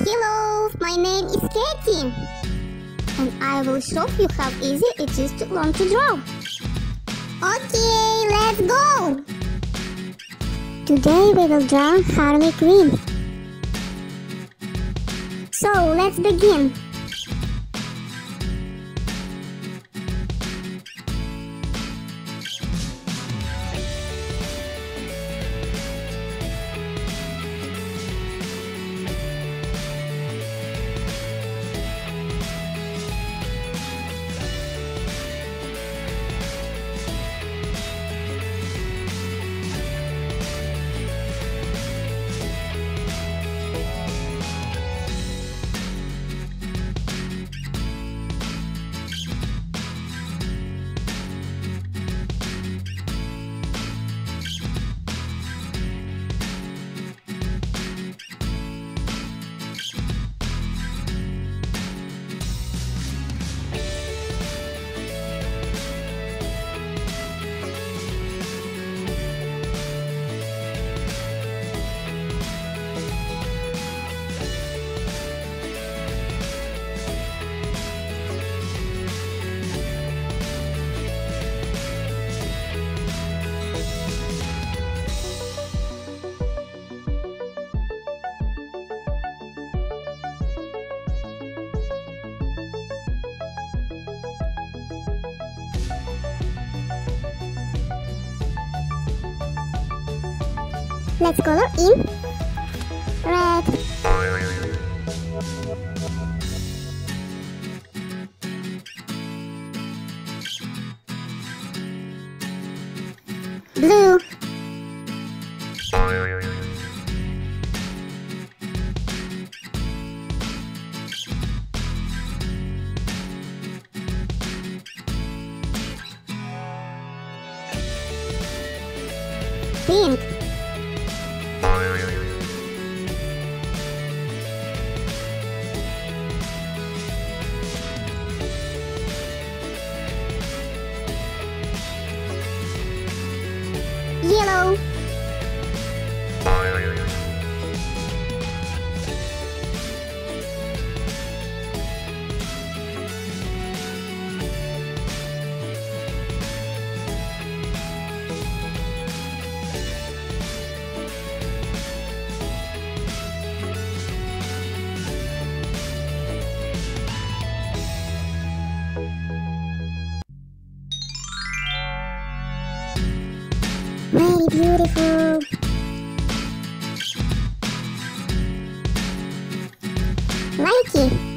Hello, my name is Katie, and I will show you how easy it is to learn to draw. Okay, let's go! Today we will draw Harley Quinn. So let's begin. Let's color in red. Blue. Pink. Yellow. Very beautiful. Like it.